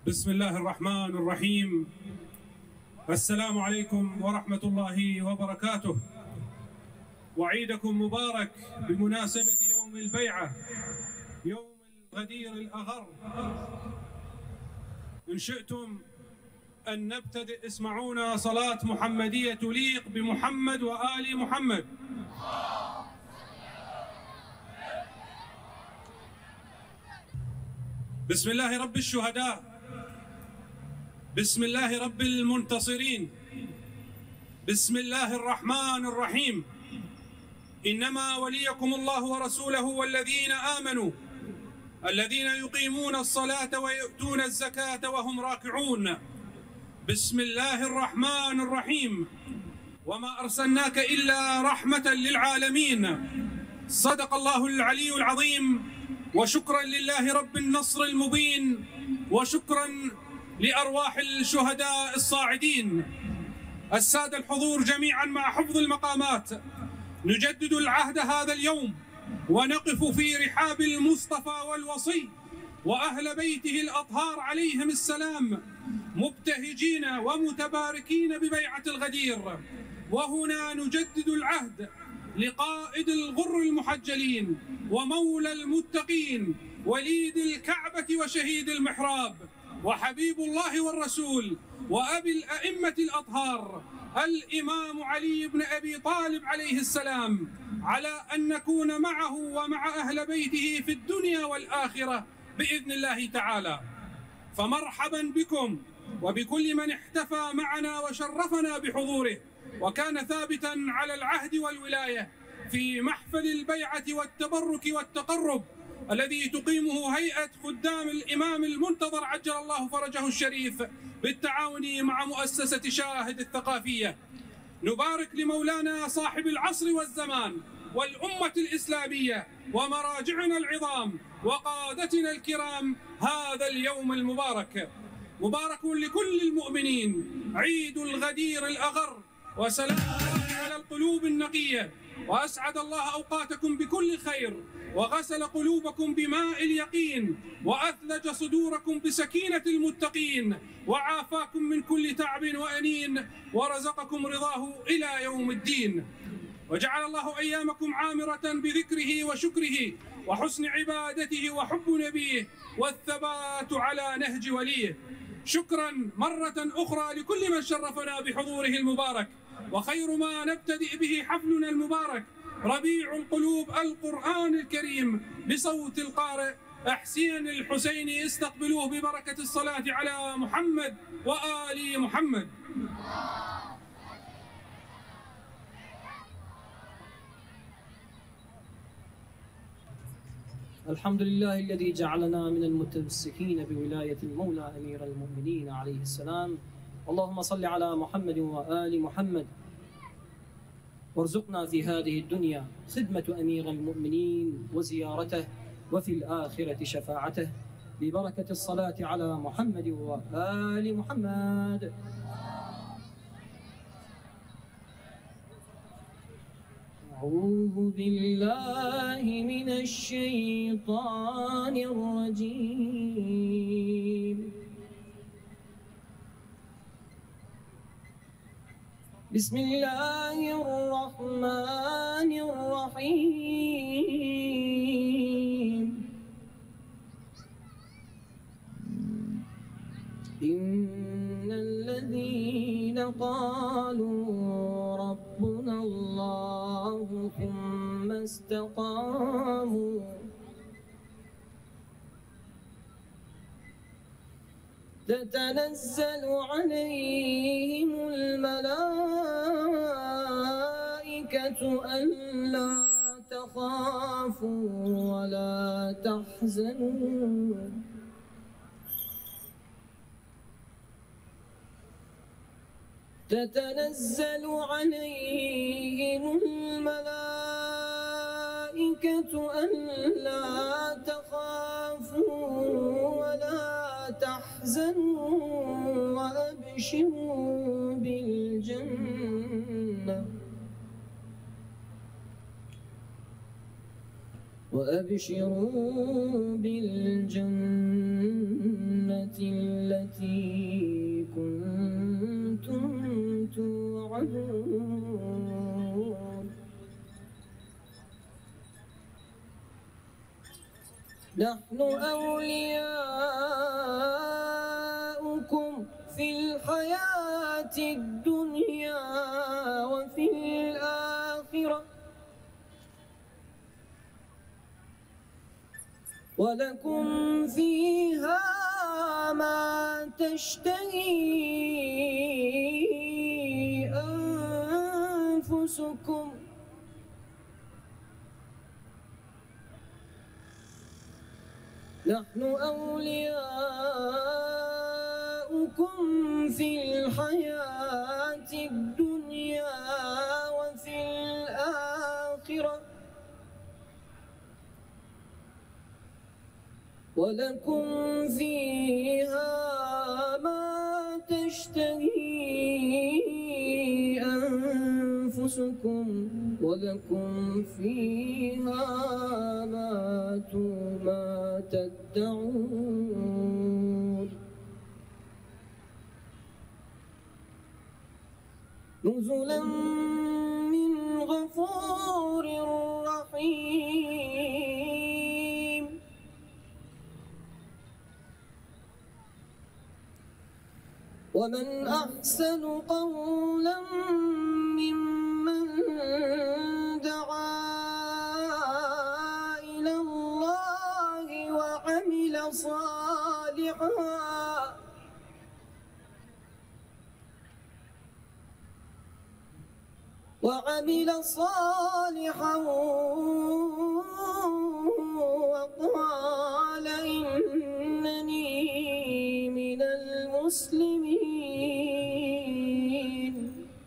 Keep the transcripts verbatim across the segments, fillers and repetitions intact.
بسم الله الرحمن الرحيم. السلام عليكم ورحمة الله وبركاته، وعيدكم مبارك بمناسبة يوم البيعة، يوم الغدير الأغر. إن شئتم أن نبتدئ اسمعونا صلاة محمدية تليق بمحمد وآل محمد. بسم الله رب الشهداء، بسم الله رب المنتصرين، بسم الله الرحمن الرحيم. إنما وليكم الله ورسوله والذين آمنوا الذين يقيمون الصلاة ويؤتون الزكاة وهم راكعون. بسم الله الرحمن الرحيم. وما أرسلناك إلا رحمة للعالمين. صدق الله العلي العظيم. وشكرا لله رب النصر المبين، وشكرا لأرواح الشهداء الصاعدين. السادة الحضور جميعا مع حفظ المقامات، نجدد العهد هذا اليوم ونقف في رحاب المصطفى والوصي وأهل بيته الأطهار عليهم السلام، مبتهجين ومتباركين ببيعة الغدير. وهنا نجدد العهد لقائد الغر المحجلين ومولى المتقين وليد الكعبة وشهيد المحراب وحبيب الله والرسول وأبي الأئمة الأطهار الإمام علي بن أبي طالب عليه السلام، على أن نكون معه ومع أهل بيته في الدنيا والآخرة بإذن الله تعالى. فمرحبا بكم وبكل من احتفى معنا وشرفنا بحضوره وكان ثابتا على العهد والولاية في محفل البيعة والتبرك والتقرب الذي تقيمه هيئة خدام الإمام المنتظر عجل الله فرجه الشريف بالتعاون مع مؤسسة شاهد الثقافية. نبارك لمولانا صاحب العصر والزمان والأمة الإسلامية ومراجعنا العظام وقادتنا الكرام هذا اليوم المبارك. مبارك لكل المؤمنين، عيد الغدير الأغر، وسلام على القلوب النقية، وأسعد الله أوقاتكم بكل خير، وغسل قلوبكم بماء اليقين، وأثلج صدوركم بسكينة المتقين، وعافاكم من كل تعب وأنين، ورزقكم رضاه إلى يوم الدين. وجعل الله أيامكم عامرة بذكره وشكره وحسن عبادته وحب نبيه والثبات على نهج وليه. شكرا مرة أخرى لكل من شرفنا بحضوره المبارك. وخير ما نبتدئ به حفلنا المبارك ربيع القلوب القرآن الكريم بصوت القارئ حسين الحسيني. استقبلوه ببركة الصلاة على محمد وآل محمد. الحمد لله الذي جعلنا من المتمسكين بولاية المولى أمير المؤمنين عليه السلام. اللهم صل على محمد وآل محمد، وارزقنا في هذه الدنيا خدمة أمير المؤمنين وزيارته، وفي الآخرة شفاعته، ببركة الصلاة على محمد وآل محمد. أعوذ بالله من الشيطان الرجيم. بسم الله الرحمن الرحيم. إن الذين قالوا ربنا الله ثم استقاموا تتنزل عليهم الملائكة ألا تخافوا ولا تحزنوا تتنزل عليهم الملائكة ألا تخافوا ولا تحزنوا وأبشروا بالجنة وأبشروا بالجنة التي التي كنتم توعدون نحن أولياؤكم في الحياة الدنيا وفي الآخرة ولكم فيها ما تشتهي أنفسكم نحن أولياؤكم في الحياة الدنيا وفي الآخرة ولكم فيها ما تشتهي أنفسكم ولكم فيها ما تدعون نزلا من غفور رحيم ومن أحسن قولا ممن دعا إلى الله وعمل صالحا وعمل صالحا وقال إنني من المسلمين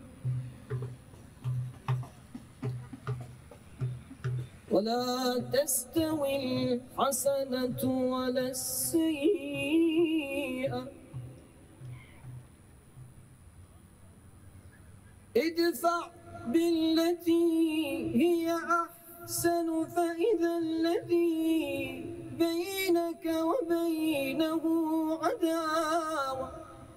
ولا تستوي الحسنة ولا السيئة ادفع بالتي هي أحسن فإذا الذي بينك وبينه عداوة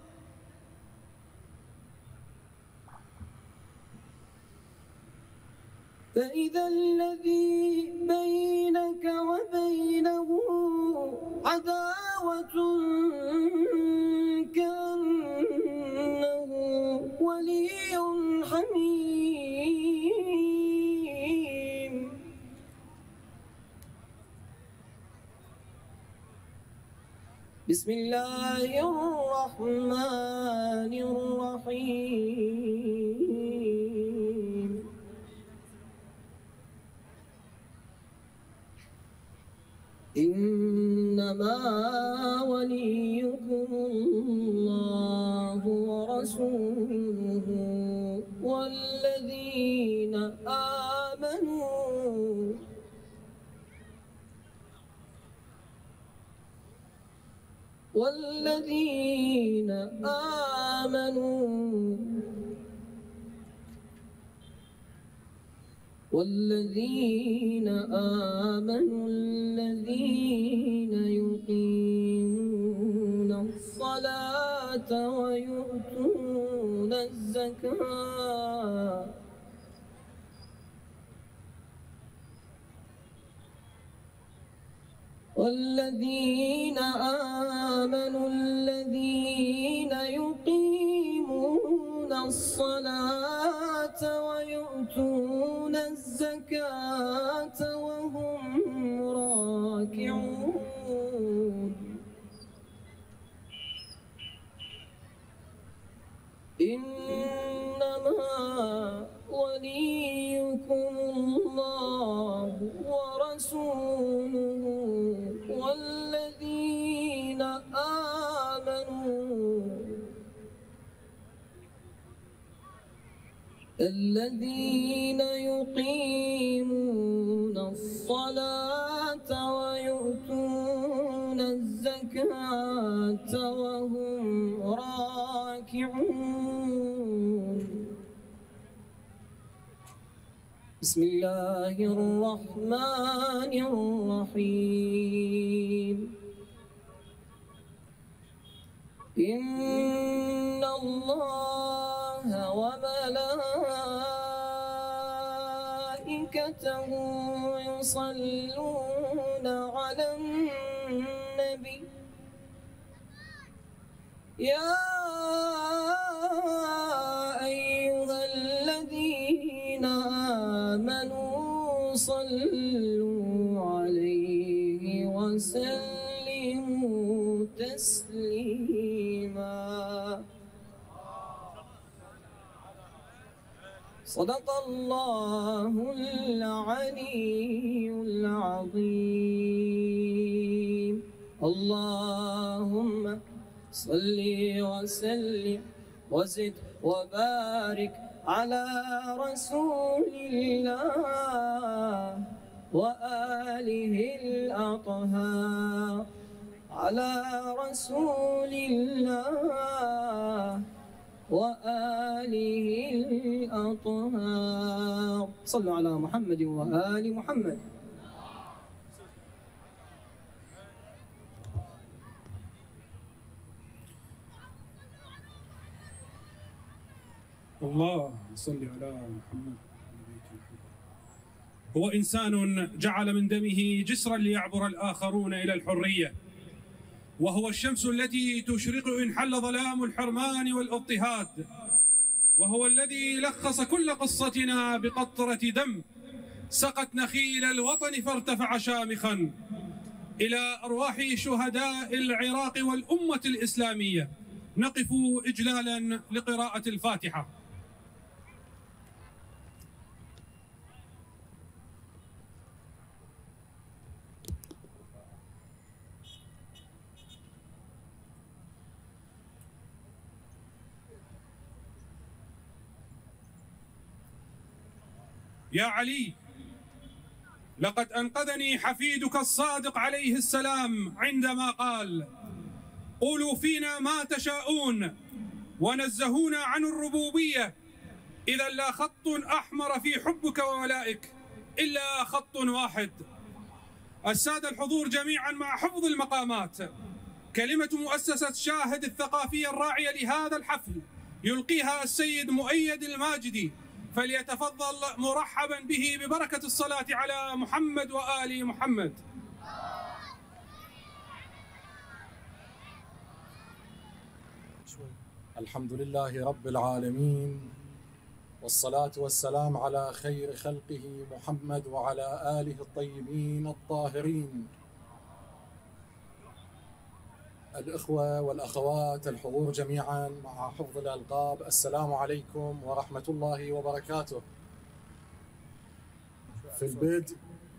فإذا الذي بينك وبينه عداوة كأنه ولي حميم بسم الله الرحمن الرحيم إنما وليكم الله ورسوله والذين آمنوا والذين آمنوا والذين آمنوا الذين يقيمون الصلاة ويؤتون الزكاة والذين آمنوا الذين يقيمون الصلاة ويؤتون الزكاة وهم راكعون إنما وليكم الله ورسوله والذين آمنوا الذين يقيمون الصلاة ويؤتون الزكاة وهم راكعون بسم الله الرحمن الرحيم إن الله وملائكته يصلون على النبي يا أيها الذين آمنوا صلوا عليه وسلموا تسليما. صدق الله العلي العظيم. اللهم صل وسلم وزد وبارك على رسول الله وآله الأطهار، على رسول الله وآله الأطهار. صلوا على محمد وآل محمد. الله صل على محمد. هو إنسان جعل من دمه جسرا ليعبر الآخرون إلى الحرية، وهو الشمس التي تشرق إن حل ظلام الحرمان والاضطهاد، وهو الذي لخص كل قصتنا بقطرة دم سقت نخيل الوطن فارتفع شامخا. إلى أرواح شهداء العراق والأمة الإسلامية نقف إجلالا لقراءة الفاتحة. يا علي، لقد أنقذني حفيدك الصادق عليه السلام عندما قال: قولوا فينا ما تشاءون ونزهونا عن الربوبية، إذا لا خط أحمر في حبك وولائك إلا خط واحد. السادة الحضور جميعا، مع حفظ المقامات، كلمة مؤسسة شاهد الثقافية الراعية لهذا الحفل يلقيها السيد مؤيد الماجدي، فليتفضل مرحبا به ببركة الصلاة على محمد وآل محمد. الحمد لله رب العالمين، والصلاة والسلام على خير خلقه محمد وعلى آله الطيبين الطاهرين. الإخوة والأخوات الحضور جميعا، مع حفظ الألقاب، السلام عليكم ورحمة الله وبركاته. في البدء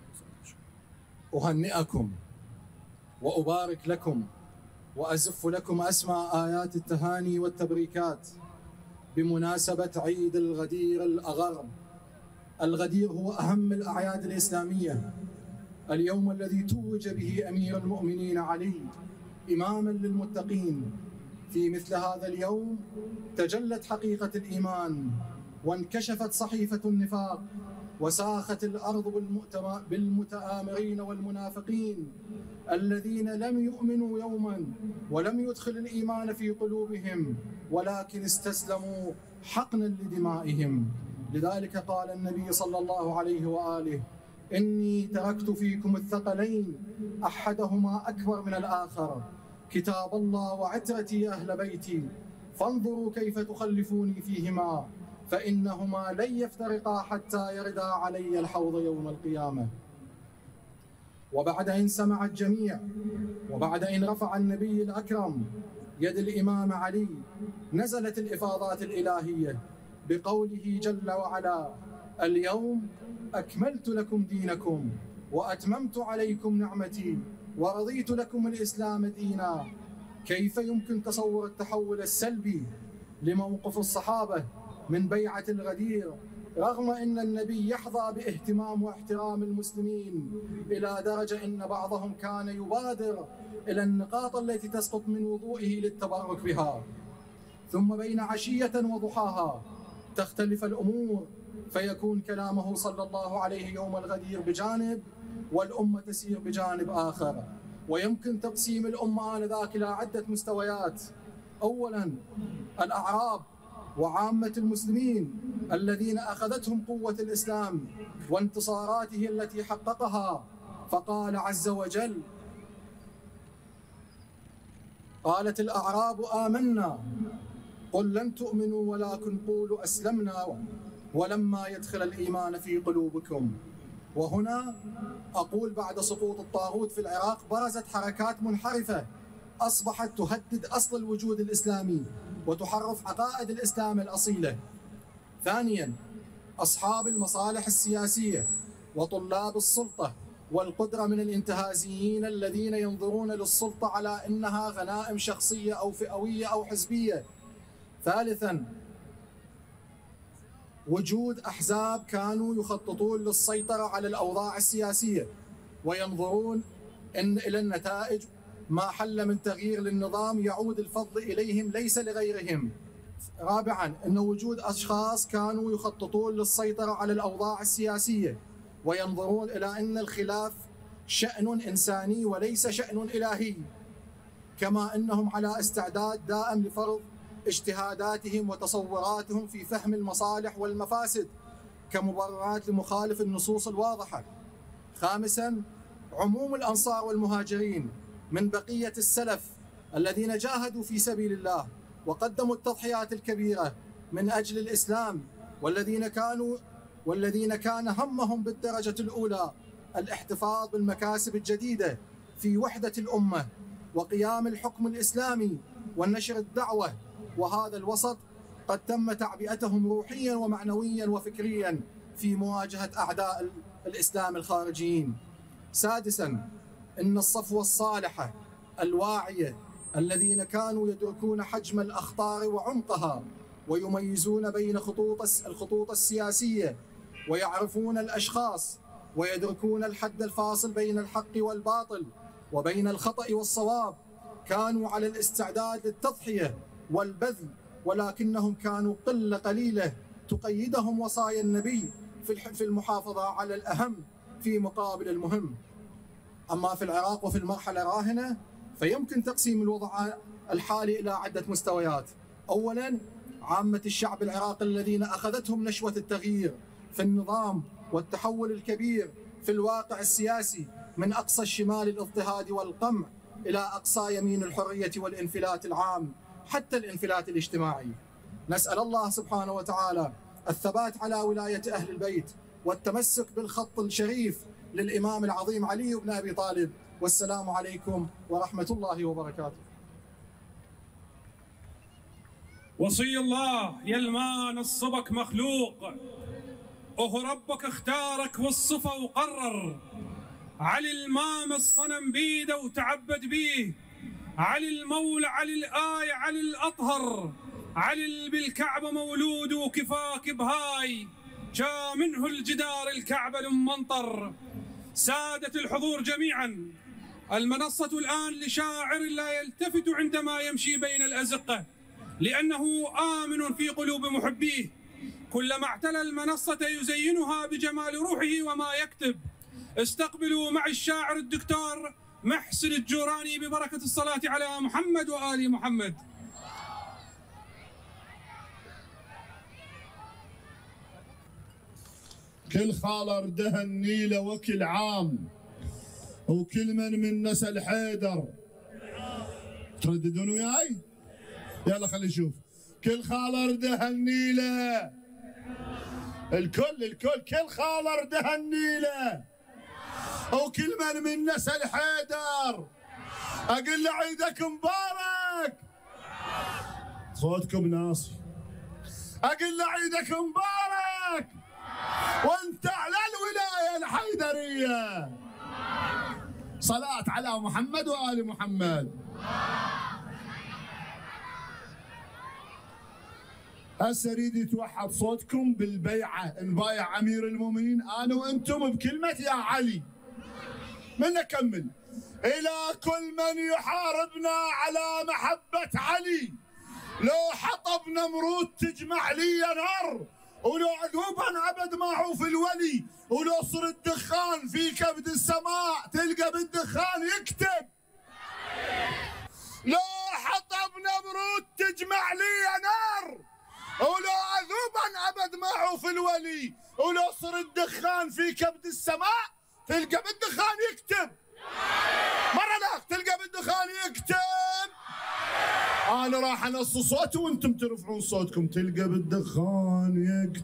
أهنئكم وأبارك لكم وأزف لكم أسمى آيات التهاني والتبريكات بمناسبة عيد الغدير الأغر. الغدير هو أهم الأعياد الإسلامية، اليوم الذي توج به أمير المؤمنين علي إماما للمتقين. في مثل هذا اليوم تجلت حقيقة الإيمان، وانكشفت صحيفة النفاق، وساخت الأرض بالمتآمرين والمنافقين الذين لم يؤمنوا يوما ولم يدخل الإيمان في قلوبهم، ولكن استسلموا حقنا لدمائهم. لذلك قال النبي صلى الله عليه وآله: إني تركت فيكم الثقلين أحدهما أكبر من الآخر، كتاب الله وعترتي أهل بيتي، فانظروا كيف تخلفوني فيهما، فإنهما لن يفترقا حتى يردا علي الحوض يوم القيامة. وبعد أن سمع الجميع، وبعد أن رفع النبي الأكرم يد الإمام علي، نزلت الإفاضات الإلهية بقوله جل وعلا: اليوم أكملت لكم دينكم وأتممت عليكم نعمتي ورضيت لكم الإسلام دينا. كيف يمكن تصور التحول السلبي لموقف الصحابة من بيعة الغدير، رغم أن النبي يحظى باهتمام واحترام المسلمين إلى درجة أن بعضهم كان يبادر إلى النقاط التي تسقط من وضوئه للتبرك بها، ثم بين عشية وضحاها تختلف الأمور، فيكون كلامه صلى الله عليه يوم الغدير بجانب والأمة تسير بجانب آخر. ويمكن تقسيم الأمة آنذاك إلى عدة مستويات: أولاً الأعراب وعامة المسلمين الذين أخذتهم قوة الإسلام وانتصاراته التي حققها، فقال عز وجل: قالت الأعراب آمنا قل لن تؤمنوا ولكن قولوا أسلمنا ولما يدخل الإيمان في قلوبكم. وهنا أقول بعد سقوط الطاغوت في العراق برزت حركات منحرفة أصبحت تهدد أصل الوجود الإسلامي وتحرف عقائد الإسلام الأصيلة. ثانياً أصحاب المصالح السياسية وطلاب السلطة والقدرة من الانتهازيين الذين ينظرون للسلطة على أنها غنائم شخصية أو فئوية أو حزبية. ثالثاً وجود أحزاب كانوا يخططون للسيطرة على الأوضاع السياسية وينظرون إن إلى النتائج ما حل من تغيير للنظام يعود الفضل إليهم ليس لغيرهم. رابعاً أن وجود أشخاص كانوا يخططون للسيطرة على الأوضاع السياسية وينظرون إلى أن الخلاف شأن إنساني وليس شأن إلهي، كما أنهم على استعداد دائم لفرض اجتهاداتهم وتصوراتهم في فهم المصالح والمفاسد كمبررات لمخالف النصوص الواضحة. خامساً عموم الأنصار والمهاجرين من بقية السلف الذين جاهدوا في سبيل الله وقدموا التضحيات الكبيرة من أجل الإسلام، والذين كانوا والذين كان همهم بالدرجة الأولى الاحتفاظ بالمكاسب الجديدة في وحدة الأمة وقيام الحكم الإسلامي ونشر الدعوة، وهذا الوسط قد تم تعبئتهم روحيا ومعنويا وفكريا في مواجهة أعداء الإسلام الخارجيين. سادسا إن الصفوة الصالحة الواعية الذين كانوا يدركون حجم الأخطار وعمقها ويميزون بين خطوط الخطوط السياسية ويعرفون الأشخاص ويدركون الحد الفاصل بين الحق والباطل وبين الخطأ والصواب، كانوا على الاستعداد للتضحية والبذل، ولكنهم كانوا قلة قليلة تقيدهم وصايا النبي في المحافظة على الأهم في مقابل المهم. أما في العراق وفي المرحلة الراهنة فيمكن تقسيم الوضع الحالي إلى عدة مستويات. أولاً عامة الشعب العراقي الذين أخذتهم نشوة التغيير في النظام والتحول الكبير في الواقع السياسي من أقصى الشمال الاضطهاد والقمع إلى أقصى يمين الحرية والانفلات العام حتى الانفلات الاجتماعي. نسأل الله سبحانه وتعالى الثبات على ولاية أهل البيت والتمسك بالخط الشريف للإمام العظيم علي بن أبي طالب، والسلام عليكم ورحمة الله وبركاته. وصي الله يلمان الصبك مخلوق، أه ربك اختارك والصفا وقرر، علي المام الصنم بيده وتعبد بيه، علي المولى علي الآية علي الأطهر، علي بالكعبة مولود وكفاك بهاي، جاء منه الجدار الكعبة المنطر. سادة الحضور جميعا، المنصة الآن لشاعر لا يلتفت عندما يمشي بين الأزقة لأنه آمن في قلوب محبيه، كلما اعتلى المنصة يزينها بجمال روحه وما يكتب. استقبلوا مع الشاعر الدكتور محسن الجوراني ببركة الصلاة على محمد وآل محمد. كل خالر دهن نيله وكل عام، وكل من من نسل حيدر. ترددون وياي؟ يلا خلي نشوف. كل خالر دهن نيله، الكل الكل كل خالر دهن نيله، وكل من من نسل حيدر. اقول له عيدك مبارك. صوتكم ناصي. اقول له عيدك مبارك وانت على الولايه الحيدريه. صلاه على محمد وال محمد. هسه اريد يتوحد صوتكم بالبيعه، نبايع امير المؤمنين انا وانتم بكلمه يا علي. من اكمل؟ الى كل من يحاربنا على محبه علي، لو حطب نمرود تجمع لي نار، ولو عقوبا ابد معه في الولي، ولو صر الدخان في كبد السماء تلقى بالدخان يكتب. لو حطب نمرود الولي، ولو صر الدخان في كبد السماء تلقى بالدخان يكتب. مرة لا تلقى بالدخان يكتب. أنا راح أنص صوتي وأنتم ترفعون صوتكم. تلقى بالدخان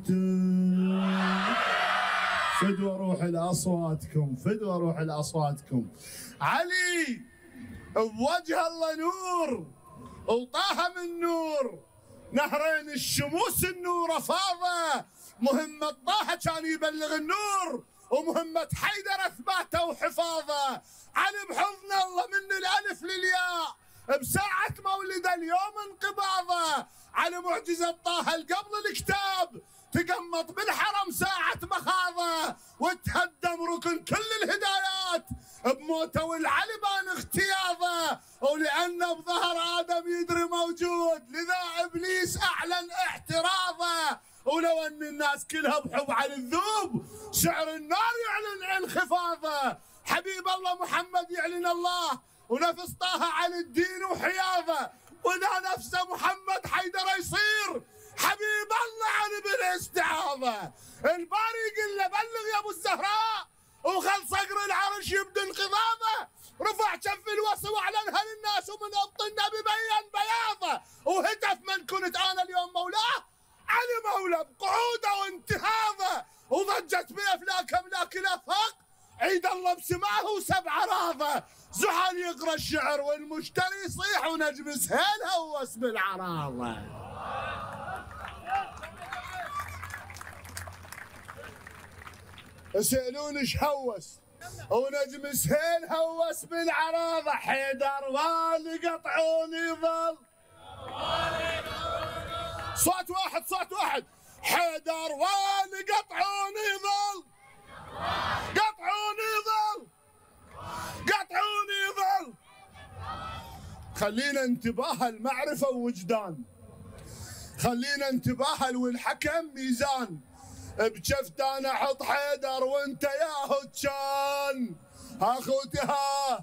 يكتب. فدوى روح لأصواتكم، فدوى روح لأصواتكم. علي بوجه الله نور، وطه من نور، نهرين الشموس النور فاضة. مهمة طه كان يبلغ النور، ومهمة حيدر اثباته وحفاظه. علي بحضن الله من الالف للياء، بساعة مولده اليوم انقباضه. علي معجزة طه قبل الكتاب، تقمط بالحرم ساعة مخاضه، وتهدم ركن كل الهدايات بموته، والعلي بان اغتياضه. ولأنه بظهر آدم يدري موجود، لذا إبليس أعلن احتراضه. ولو أن الناس كلها بحب على الذوب، سعر النار يعلن انخفاضه. حبيب الله محمد يعلن الله، ونفس طه على الدين وحياضه. وإذا نفسه محمد حيدر يصير حبيب الله علي بالاستعاضة. الباري يقول له بلغ يا ابو الزهراء، وخل صقر العرش يبدو انقضاضه. رفع كف الوصي واعلنها للناس، ومن ابط النبي بين بياضه. وهتف من كنت انا اليوم مولاه، علي مولى بقعوده وانتهاضه. وضجت بافلاك املاك الافاق، عيد الله بسماه وسبع راضه. زحل يقرا الشعر والمشتري يصيح، ونجم سهيل هوس بالعراضه. يسألون ايش هوس، ونجم سهيل هوس بالعراضه. حيدر والي قطعون يظل. صوت واحد صوت واحد. حيدر والي قطعون يظل، قطعون يظل، قطعون يظل. خلينا انتباه المعرفه ووجدان، خلينا انتباه والحكم ميزان. بجفت انا احط حيدر وانت ياهو تشان. اخوتها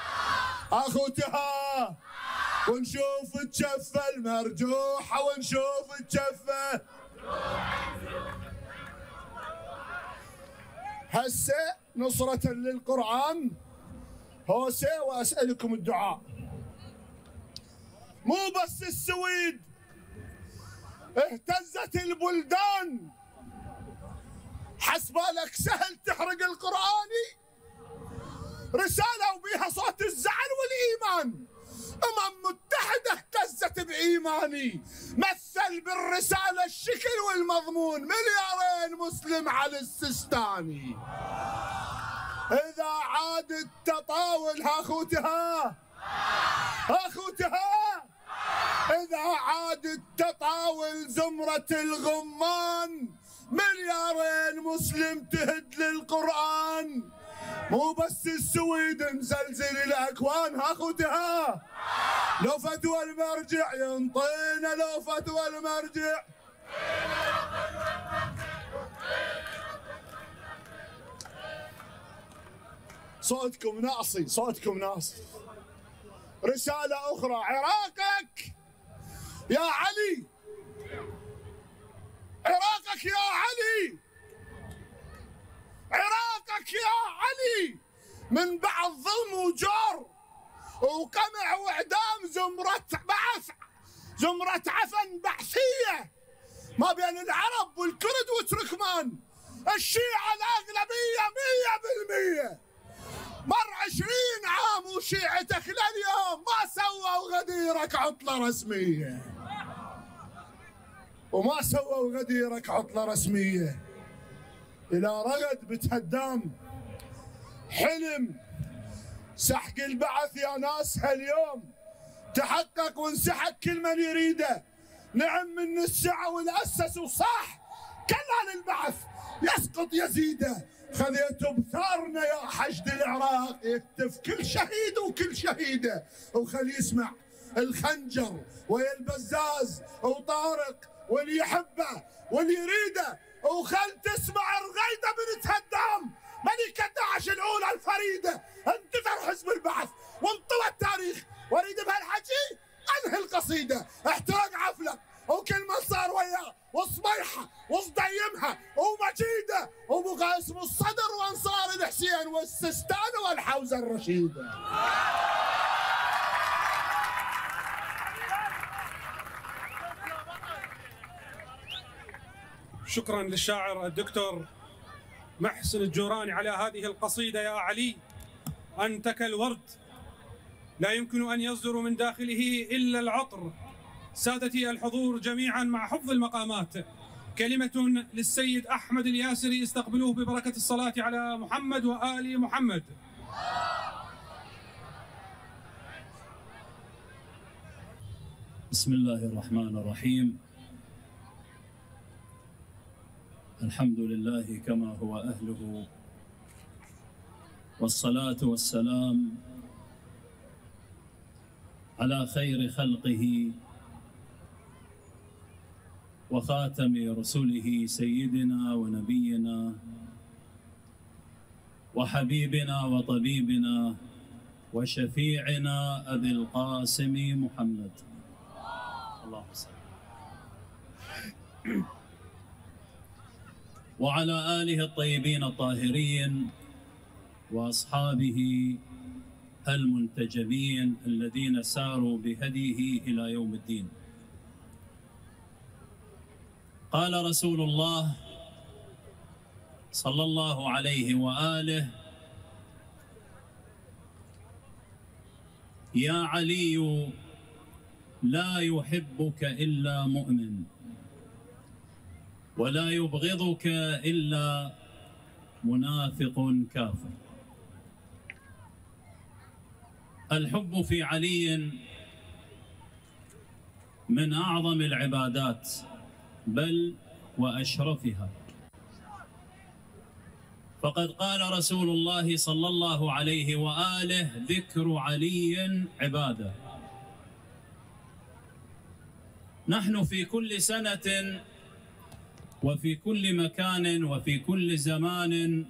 اخوتها ونشوف الجفه المرجوحه، ونشوف الجفه. هسه نصرة للقرآن هوسه، واسألكم الدعاء. مو بس السويد اهتزت البلدان، حسبالك سهل تحرق القرآني؟ رسالة وبيها صوت الزعل والإيمان. أمم متحدة اهتزت بإيماني، مثل بالرسالة الشكل والمضمون. مليارين مسلم على السستاني. إذا عاد التطاول هاخوتها هاخوتها، إذا عاد التطاول زمرة الغمان. مليارين مسلم تهد للقرآن. مو بس السويد مزلزل الأكوان هاخوتها. لو فتوى المرجع ينطينا، لو فتوى المرجع. صوتكم ناصي، صوتكم ناصي. رسالة أخرى. عراقك يا علي، عراقك يا علي، عراقك يا علي. من بعد ظلم وجور وقمع واعدام، زمرة بعث، زمرة عفن بعثية ما بين العرب والكرد وتركمان. الشيعة الأغلبية مية بالمية. مر عشرين عام وشيعتك لليوم ما سووا غديرك عطلة رسمية، وما سووا غديرك عطلة رسمية. إلى رغد بتهدام حلم سحق البعث يا ناس هاليوم تحقق، وانسحق كل من يريده. نعم من السعة والأسس وصاح كلا للبعث يسقط يزيده. خذيتوا بثارنا يا حشد العراق، يهتف كل شهيد وكل شهيده. وخلي يسمع الخنجر ويا البزاز وطارق واللي يحبه واللي يريده. وخل تسمع الغيدة بنت هدام ملكة داعش الأولى الفريدة. انتثر حزب البعث وانطوى التاريخ، واريد بهالحكي انهي القصيدة. احترق عفلك وكل من صار وياه، والصبيحة وصديمها ومجيده وبقى اسمه الصدر وانصار الحسين والسستان والحوزه الرشيده. شكرا للشاعر الدكتور محسن الجوراني على هذه القصيدة. يا علي أنت كالورد لا يمكن أن يصدر من داخله إلا العطر. سادتي الحضور جميعا مع حفظ المقامات، كلمة للسيد أحمد الياسري، استقبلوه ببركة الصلاة على محمد وآل محمد. بسم الله الرحمن الرحيم. الحمد لله كما هو أهله، والصلاة والسلام على خير خلقه وخاتم رسله سيدنا ونبينا وحبيبنا وطبيبنا وشفيعنا أبي القاسم محمد. اللهم صل وعلى آله الطيبين الطاهرين وأصحابه المنتجبين الذين ساروا بهديه إلى يوم الدين. قال رسول الله صلى الله عليه وآله: يا علي لا يحبك إلا مؤمن، ولا يبغضك إلا منافق كافر. الحب في علي من أعظم العبادات بل وأشرفها، فقد قال رسول الله صلى الله عليه وآله: ذكر علي عبادة. نحن في كل سنة وفي كل مكان وفي كل زمان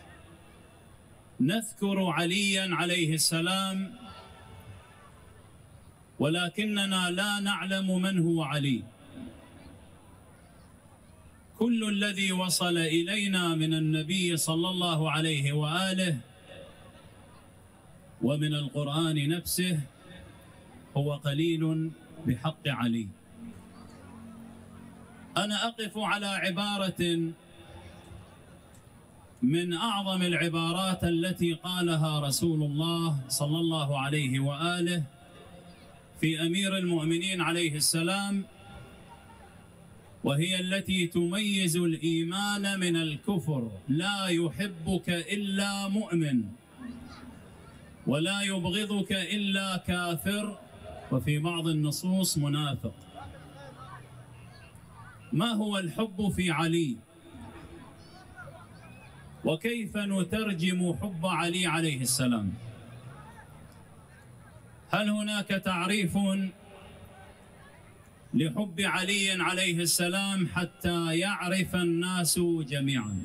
نذكر عليا عليه السلام، ولكننا لا نعلم من هو علي. كل الذي وصل إلينا من النبي صلى الله عليه وآله ومن القرآن نفسه هو قليل بحق علي. أنا أقف على عبارة من أعظم العبارات التي قالها رسول الله صلى الله عليه وآله في أمير المؤمنين عليه السلام، وهي التي تميز الإيمان من الكفر: لا يحبك إلا مؤمن، ولا يبغضك إلا كافر، وفي بعض النصوص منافق. ما هو الحب في علي؟ وكيف نترجم حب علي عليه السلام؟ هل هناك تعريف لحب علي عليه السلام حتى يعرف الناس جميعا؟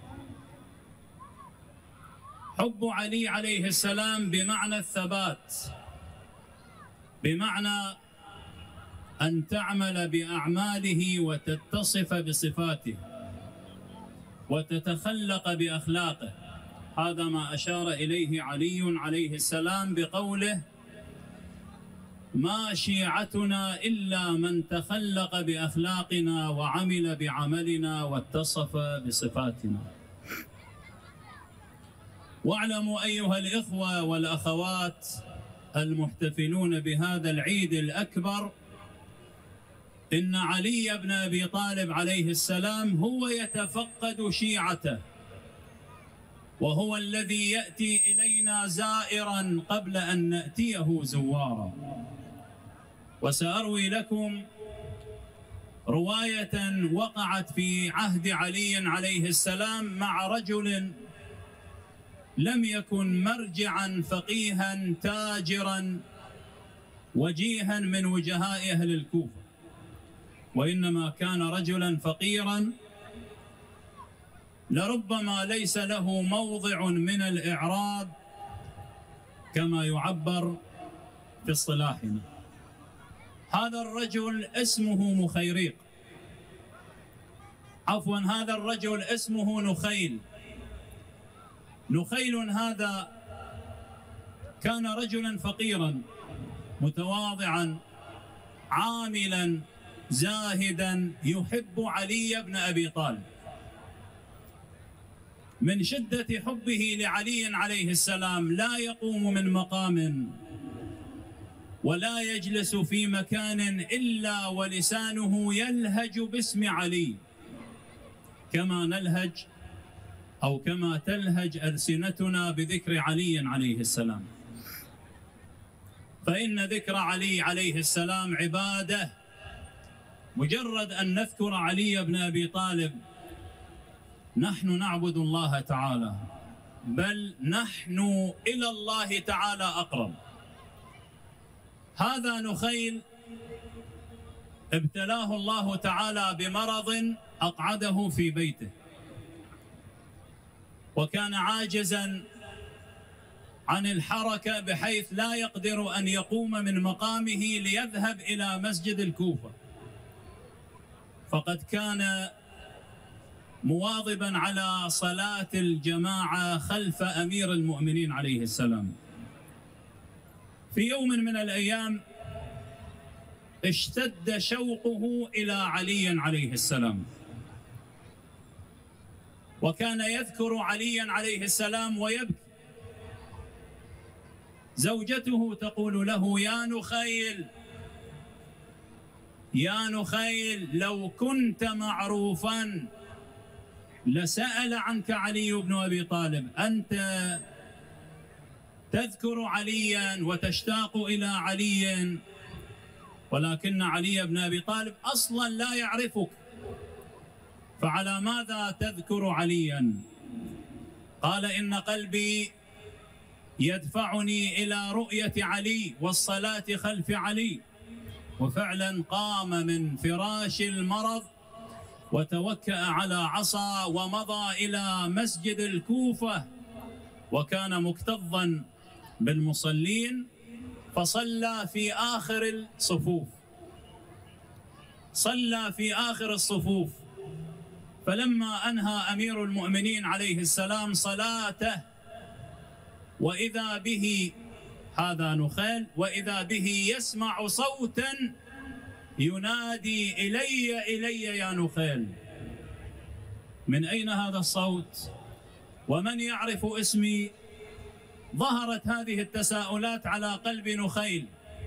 حب علي عليه السلام بمعنى الثبات، بمعنى أن تعمل بأعماله وتتصف بصفاته وتتخلق بأخلاقه. هذا ما أشار إليه علي عليه السلام بقوله: ما شيعتنا إلا من تخلق بأخلاقنا وعمل بعملنا واتصف بصفاتنا. واعلموا أيها الإخوة والأخوات المحتفلون بهذا العيد الأكبر، إن علي بن أبي طالب عليه السلام هو يتفقد شيعته، وهو الذي يأتي إلينا زائرا قبل أن نأتيه زوارا. وسأروي لكم رواية وقعت في عهد علي عليه السلام مع رجل لم يكن مرجعا فقيها تاجرا وجيها من وجهاء أهل الكوفة، وإنما كان رجلا فقيرا لربما ليس له موضع من الإعراب كما يعبر في اصطلاحنا. هذا الرجل اسمه مخيريق. عفوا هذا الرجل اسمه نخيل. نخيل هذا كان رجلا فقيرا متواضعا عاملا زاهدا يحب علي بن أبي طالب. من شدة حبه لعلي عليه السلام لا يقوم من مقام ولا يجلس في مكان إلا ولسانه يلهج باسم علي، كما نلهج أو كما تلهج ألسنتنا بذكر علي عليه السلام. فإن ذكر علي عليه السلام عبادة، مجرد أن نذكر علي بن أبي طالب نحن نعبد الله تعالى، بل نحن إلى الله تعالى أقرب. هذا نخيل ابتلاه الله تعالى بمرض أقعده في بيته، وكان عاجزا عن الحركة بحيث لا يقدر أن يقوم من مقامه ليذهب إلى مسجد الكوفة، فقد كان مواظبا على صلاة الجماعة خلف أمير المؤمنين عليه السلام. في يوم من الأيام اشتد شوقه إلى علي عليه السلام، وكان يذكر عليا عليه السلام ويبكي. زوجته تقول له: يا نخيل يا نخيل لو كنت معروفا لسأل عنك علي بن أبي طالب، أنت تذكر عليا وتشتاق إلى علي، ولكن علي بن أبي طالب أصلا لا يعرفك، فعلى ماذا تذكر عليا؟ قال: إن قلبي يدفعني إلى رؤية علي والصلاة خلف علي. وفعلا قام من فراش المرض وتوكأ على عصا ومضى إلى مسجد الكوفة، وكان مكتظا بالمصلين، فصلى في آخر الصفوف صلى في آخر الصفوف فلما أنهى أمير المؤمنين عليه السلام صلاته، وإذا به هذا نخيل وإذا به يسمع صوتا ينادي: إلي إلي يا نخيل. من أين هذا الصوت؟ ومن يعرف اسمي؟ ظهرت هذه التساؤلات على قلب نخيل.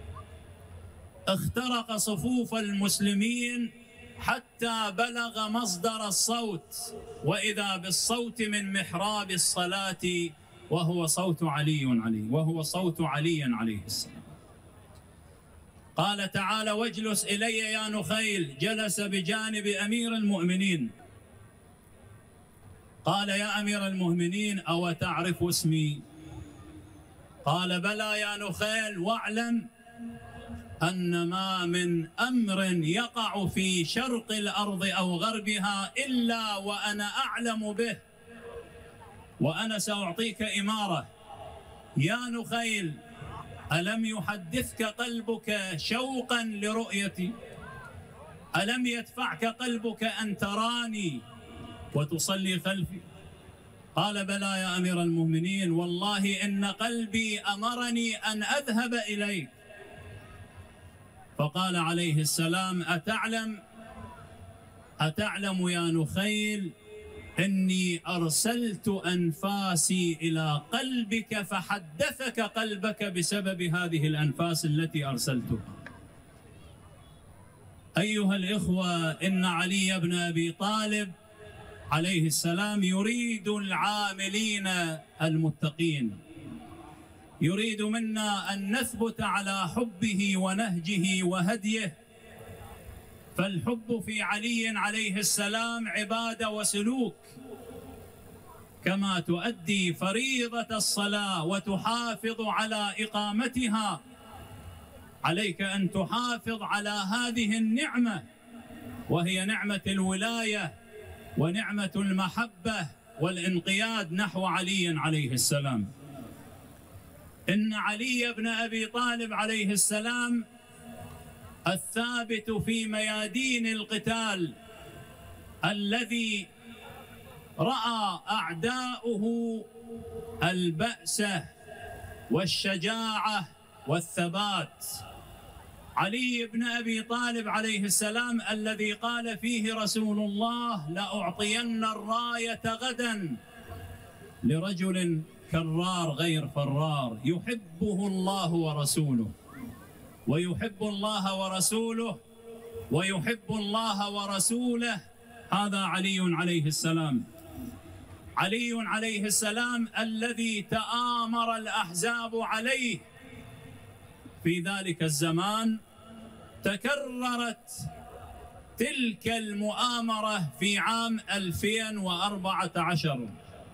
اخترق صفوف المسلمين حتى بلغ مصدر الصوت، وإذا بالصوت من محراب الصلاة، وهو صوت علي علي وهو صوت علي عليه السلام. قال تعالى: واجلس إلي يا نخيل. جلس بجانب أمير المؤمنين. قال: يا أمير المؤمنين، أو تعرف اسمي؟ قال: بلى يا نخيل، واعلم أن ما من أمر يقع في شرق الأرض أو غربها إلا وأنا أعلم به، وأنا سأعطيك إمارة. يا نخيل، ألم يحدثك قلبك شوقا لرؤيتي؟ ألم يدفعك قلبك أن تراني وتصلي خلفي؟ قال: بلى يا أمير المؤمنين، والله إن قلبي أمرني أن أذهب إليك. فقال عليه السلام: أتعلم أتعلم يا نخيل إني أرسلت أنفاسي إلى قلبك فحدثك قلبك بسبب هذه الأنفاس التي أرسلتها. أيها الإخوة، إن علي بن أبي طالب عليه السلام يريد العاملين المتقين، يريد منا أن نثبت على حبه ونهجه وهديه. فالحب في علي عليه السلام عبادة وسلوك، كما تؤدي فريضة الصلاة وتحافظ على إقامتها، عليك أن تحافظ على هذه النعمة، وهي نعمة الولاية ونعمة المحبة والانقياد نحو علي عليه السلام. إن علي بن أبي طالب عليه السلام الثابت في ميادين القتال الذي رأى أعداؤه البأس والشجاعة والثبات. علي بن أبي طالب عليه السلام الذي قال فيه رسول الله: لأعطين الراية غدا لرجل كرار غير فرار يحبه الله ورسوله، ويحب الله ورسوله، ويحب الله ورسوله. هذا علي عليه السلام. علي عليه السلام الذي تآمر الأحزاب عليه في ذلك الزمان. تكررت تلك المؤامرة في عام ألفين وأربعة عشر،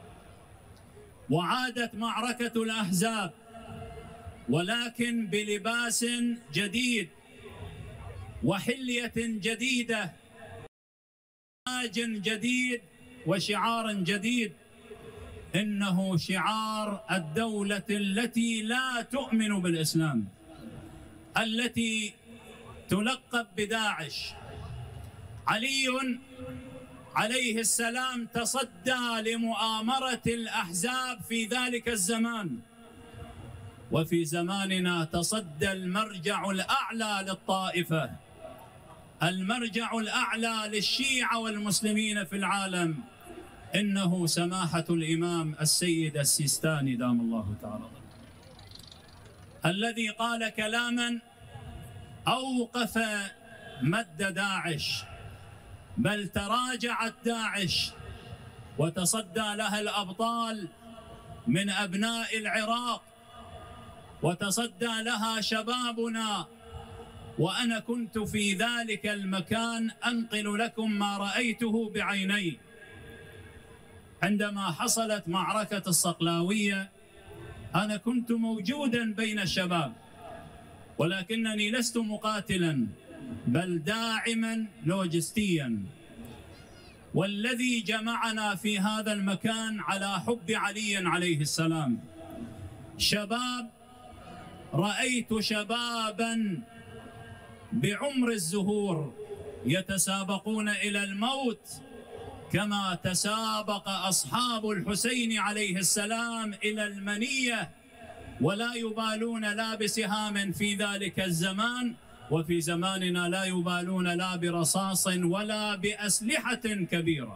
وعادت معركة الأحزاب، ولكن بلباس جديد وحلية جديدة، تاج جديد وشعار جديد. إنه شعار الدولة التي لا تؤمن بالإسلام، التي تلقب بداعش. علي عليه السلام تصدى لمؤامرة الأحزاب في ذلك الزمان، وفي زماننا تصدى المرجع الأعلى للطائفة، المرجع الأعلى للشيعة والمسلمين في العالم، إنه سماحة الإمام السيد السيستاني دام الله تعالى ظله، الذي قال كلاما أوقف مد داعش، بل تراجعت داعش وتصدى لها الأبطال من أبناء العراق، وتصدى لها شبابنا. وأنا كنت في ذلك المكان أنقل لكم ما رأيته بعيني عندما حصلت معركة الصقلاوية. أنا كنت موجودا بين الشباب، ولكنني لست مقاتلا بل داعما لوجستيا. والذي جمعنا في هذا المكان على حب علي عليه السلام شباب، رأيت شبابا بعمر الزهور يتسابقون إلى الموت كما تسابق أصحاب الحسين عليه السلام إلى المنية، ولا يبالون لا بسهام في ذلك الزمان، وفي زماننا لا يبالون لا برصاص ولا بأسلحة كبيرة،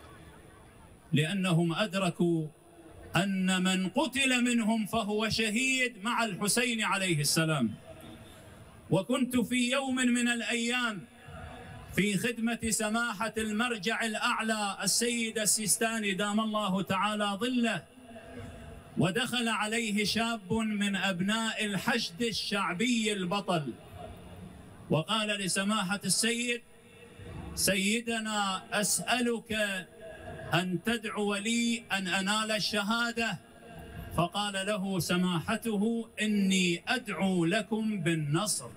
لأنهم أدركوا أن من قتل منهم فهو شهيد مع الحسين عليه السلام. وكنت في يوم من الأيام في خدمة سماحة المرجع الأعلى السيد السيستاني دام الله تعالى ظله، ودخل عليه شاب من أبناء الحشد الشعبي البطل، وقال لسماحة السيد: سيدنا أسألك أن تدعو لي أن أنال الشهادة. فقال له سماحته: إني أدعو لكم بالنصر.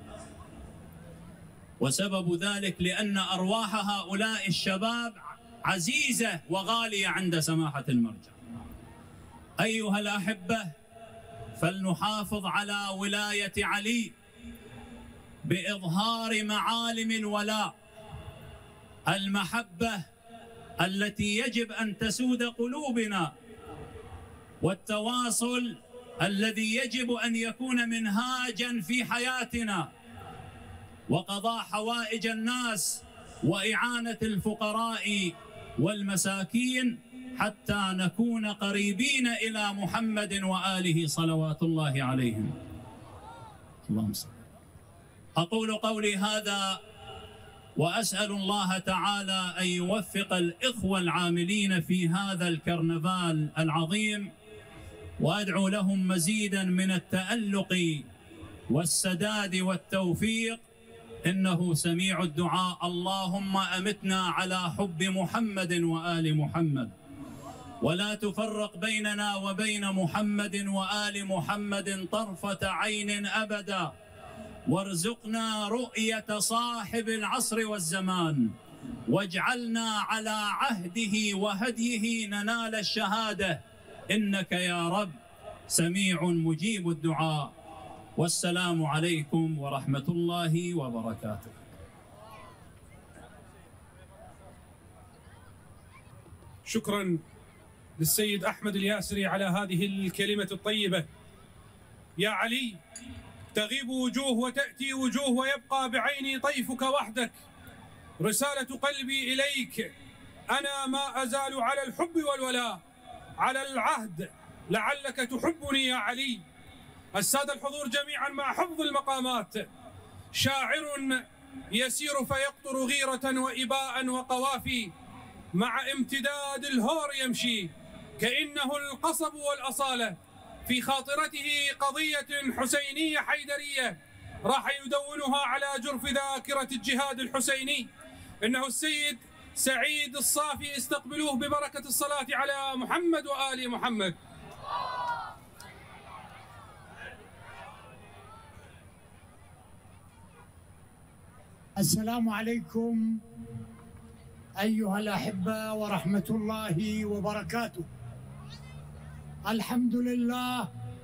وسبب ذلك لأن أرواح هؤلاء الشباب عزيزة وغالية عند سماحة المرجع. أيها الأحبة، فلنحافظ على ولاية علي بإظهار معالم الولاء، المحبة التي يجب أن تسود قلوبنا، والتواصل الذي يجب أن يكون منهاجا في حياتنا، وقضاء حوائج الناس وإعانة الفقراء والمساكين حتى نكون قريبين إلى محمد وآله صلوات الله عليهم. اللهم صل. أقول قولي هذا وأسأل الله تعالى أن يوفق الإخوة العاملين في هذا الكرنفال العظيم، وأدعو لهم مزيدا من التألق والسداد والتوفيق، إنه سميع الدعاء. اللهم أمتنا على حب محمد وآل محمد، ولا تفرق بيننا وبين محمد وآل محمد طرفة عين أبدا، وارزقنا رؤية صاحب العصر والزمان، واجعلنا على عهده وهديه ننال الشهادة، إنك يا رب سميع مجيب الدعاء. والسلام عليكم ورحمة الله وبركاته. شكرا للسيد أحمد الياسري على هذه الكلمة الطيبة. يا علي، تغيب وجوه وتأتي وجوه ويبقى بعيني طيفك وحدك. رسالة قلبي إليك: أنا ما أزال على الحب والولاء، على العهد، لعلك تحبني يا علي. السادة الحضور جميعا، مع حفظ المقامات، شاعر يسير فيقطر غيرة وإباء وقوافي، مع امتداد الهور يمشي كأنه القصب والأصالة. في خاطرته قضية حسينية حيدرية راح يدونها على جرف ذاكرة الجهاد الحسيني. إنه السيد سعيد الصافي، استقبلوه ببركة الصلاة على محمد وآل محمد. السلام عليكم أيها الأحبة ورحمة الله وبركاته. الحمد لله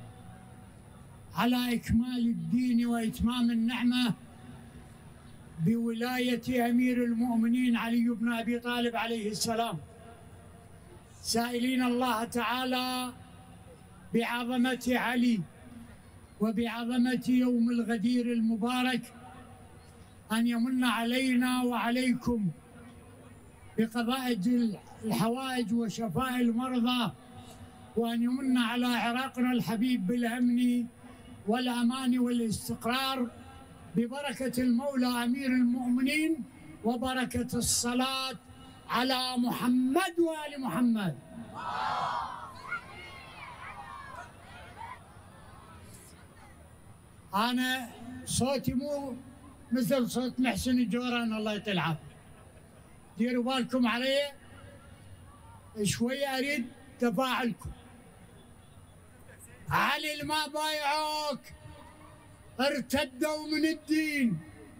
على إكمال الدين وإتمام النعمة بولاية أمير المؤمنين علي بن أبي طالب عليه السلام، سائلين الله تعالى بعظمة علي وبعظمة يوم الغدير المبارك أن يمن علينا وعليكم بقضاء الحوائج وشفاء المرضى، وأن يمن على عراقنا الحبيب بالأمن والأمان والاستقرار ببركة المولى أمير المؤمنين وبركة الصلاة على محمد وآل محمد. أنا صوتي مو مثل صوت محسن الجوران، الله يطيل العافية، ديروا بالكم علي شوية، أريد تفاعلكم. علي الما بايعوك ارتدوا من الدين،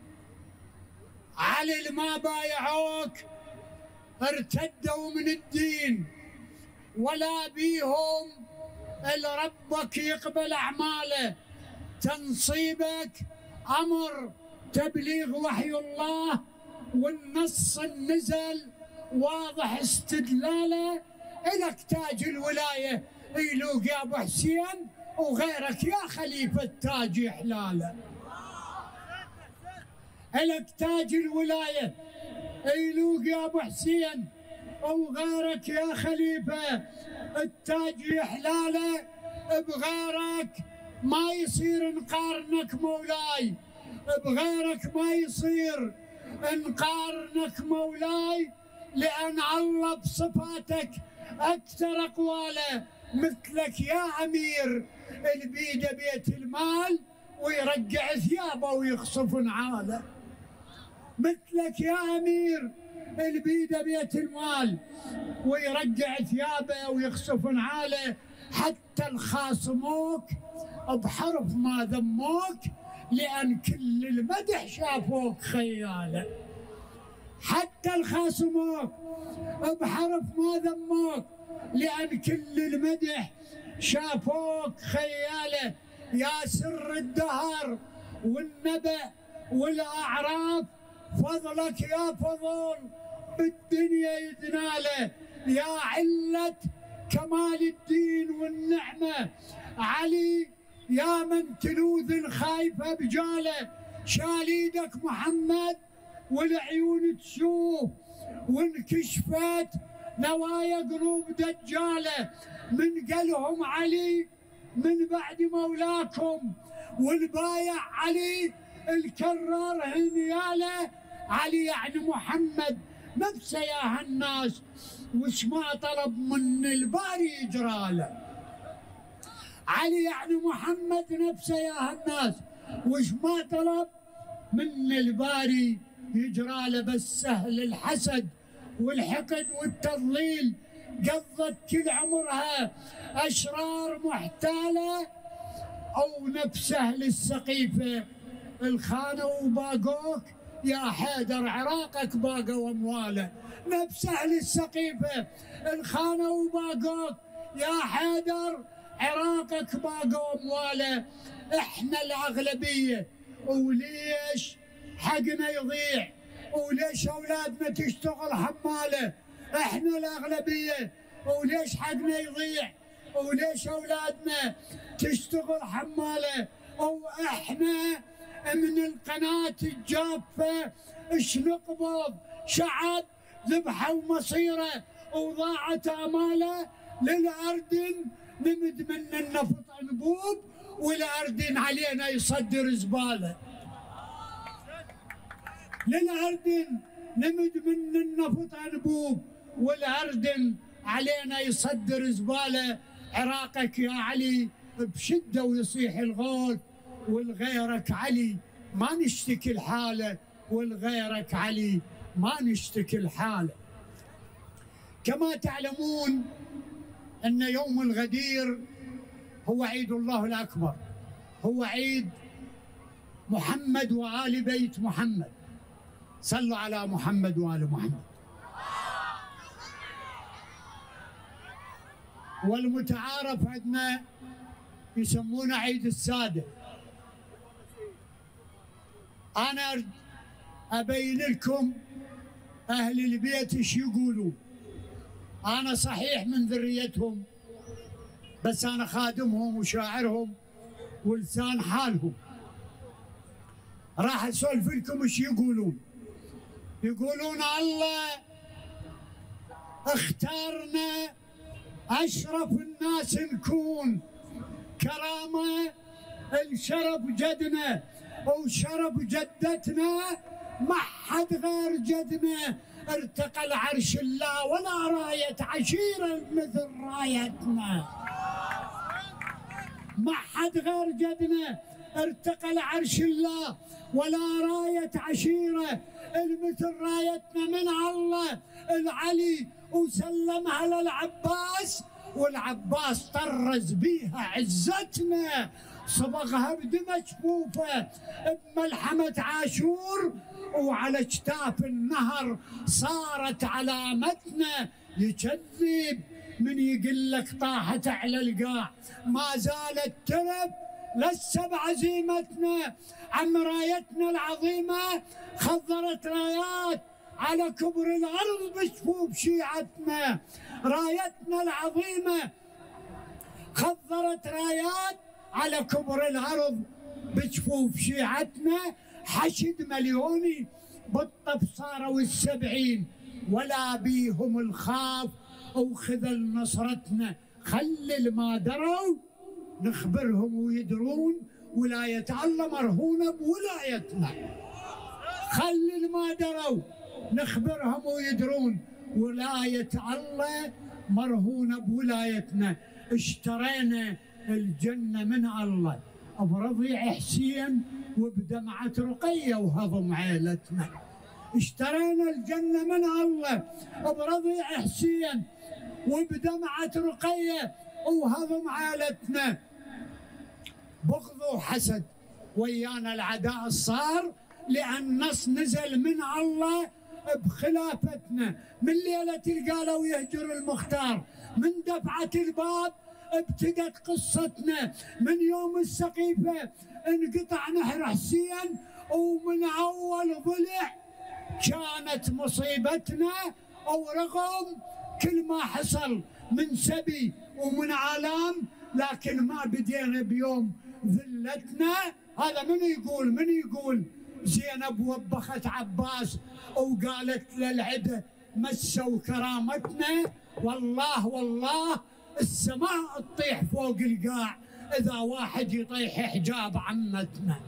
علي الما بايعوك ارتدوا من الدين، ولا بيهم إلا ربك يقبل أعماله. تنصيبك أمر تبليغ وحي الله، والنص النزل واضح استدلاله، إلك تاج الولاية يلوق يا أبو حسين، وغيرك يا خليفة تاج إحلاله. إلك تاج الولاية يلوق يا أبو حسين، وغيرك يا خليفة التاج إحلاله. بغيرك ما يصير نقارنك مولاي، بغيرك ما يصير نقارنك مولاي، لأن الله بصفاتك أكثر أقواله. مثلك يا أمير اللي بيده بيت المال ويرجع ثيابه ويخصف نعاله، مثلك يا أمير اللي بيده بيت المال ويرجع ثيابه ويخصف نعاله. حتى الخاصموك بحرف ما ذموك، لأن كل المدح شافوك خياله. حتى الخاصموك بحرف ما ذموك، لأن كل المدح شافوك خياله. يا سر الدهر والنبأ والأعراف، فضلك يا فضل بالدنيا يدناله. يا علة كمال الدين والنعمة علي، يا من تلوذ الخايفة بجاله. شال ايدك محمد والعيون تشوف، وانكشفت نوايا قلوب دجاله. من قالهم علي من بعد مولاكم، والبايع علي الكرار هنياله. علي يعني محمد نفسه يا هالناس، وش ما طلب من الباري يجراله. علي يعني محمد نفسه يا هالناس، وش ما طلب من الباري يجراله. بس سهل الحسد والحقد والتضليل، قضت كل عمرها أشرار محتالة، أو نفس أهل السقيفة الخانوا وباقوك يا حيدر، عراقك باقى وامواله. نفس أهل السقيفة الخانوا وباقوك يا حيدر، عراقك باقى وامواله. احنا الأغلبية، وليش حقنا يضيع؟ وليش أولادنا تشتغل حمالة؟ احنا الاغلبيه، وليش حقنا يضيع؟ وليش اولادنا تشتغل حماله؟ او احنا من القناه الجافه ايش نقبض؟ شعب ذبحوا مصيره وضاعت اماله. للاردن نمد من النفط انبوب، والاردن علينا يصدر زباله. للاردن نمد من النفط انبوب، والاردن علينا يصدر زباله. عراقك يا علي بشده ويصيح الغوث، والغيرك علي ما نشتكي الحاله، والغيرك علي ما نشتكي الحاله. كما تعلمون ان يوم الغدير هو عيد الله الاكبر، هو عيد محمد وآل بيت محمد. صلوا على محمد وآل محمد. والمتعارف عندنا يسمونه عيد السادة. أنا أبين لكم أهل البيت إيش يقولون. أنا صحيح من ذريتهم، بس أنا خادمهم وشاعرهم ولسان حالهم. راح أسولف لكم إيش يقولون. يقولون الله اختارنا أشرف الناس نكون، كرامة الشرف جدنا وشرف جدتنا، ما حد غير جدنا ارتقى لعرش الله، ولا راية عشيرة مثل رايتنا. ما حد غير جدنا ارتقى لعرش الله، ولا راية عشيرة مثل رايتنا من الله العلي، وسلمها للعباس، والعباس طرز بيها عزتنا، صبغها بدمى جفوفه بملحمة عاشور، وعلى اجتاف النهر صارت علامتنا. يكذب من يقول لك طاحت على القاع، ما زالت ترب لسه بعزيمتنا. عم رايتنا العظيمه خضرت رايات على كبر الارض بجفوف شيعتنا. رايتنا العظيمه خضرت رايات على كبر الارض بجفوف شيعتنا. حشد مليوني بالطب صاروا السبعين، ولا بيهم الخاف وخذل نصرتنا. خلل ما دروا نخبرهم ويدرون، ولاية الله مرهونة بولايتنا. خلل ما دروا نخبرهم ويدرون، ولاية الله مرهونة بولايتنا. اشترينا الجنة من الله برضيع حسين وبدمعة رقية وهضم عيلتنا. اشترينا الجنة من الله برضيع حسين وبدمعة رقية وهضم عائلتنا. بغض وحسد ويانا العداء صار، لأن نص نزل من الله بخلافتنا. من ليلة القالوا يهجر المختار، من دفعة الباب ابتدت قصتنا. من يوم السقيفة انقطع نهر حسين، ومن أول ضلع كانت مصيبتنا. ورغم كل ما حصل من سبي ومن علام، لكن ما بدينا بيوم ذلتنا. هذا من يقول؟ من يقول؟ زينب وبخت عباس وقالت للعده مسوا كرامتنا. والله والله السماء تطيح فوق القاع اذا واحد يطيح حجاب عمتنا.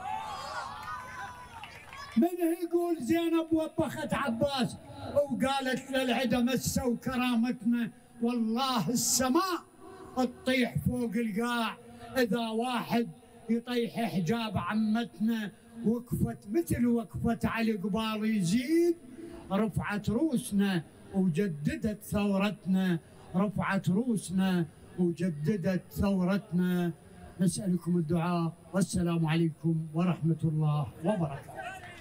من يقول زينب وبخت عباس وقالت للعده مسوا كرامتنا؟ والله السماء تطيح فوق القاع اذا واحد يطيح حجاب عمتنا. وقفت مثل وقفة علي قبال يزيد، رفعت روسنا وجددت ثورتنا. رفعت روسنا وجددت ثورتنا. نسألكم الدعاء، والسلام عليكم ورحمة الله وبركاته.